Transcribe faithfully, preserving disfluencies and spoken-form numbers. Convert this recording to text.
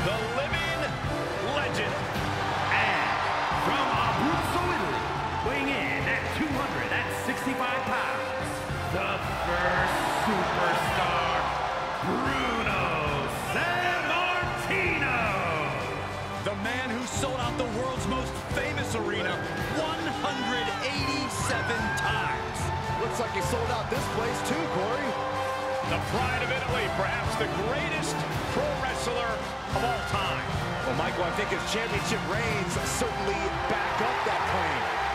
the living legend. And from Abruzzo, Italy, weighing in at two hundred sixty-five pounds, the first superstar, Bruno Sammartino. The man who sold out the world's most famous arena one hundred eighty-seven times. Looks like he sold out this place too, Corey. The pride of Italy, perhaps the greatest pro wrestler of all time. Well, Michael, I think his championship reigns certainly back up that claim.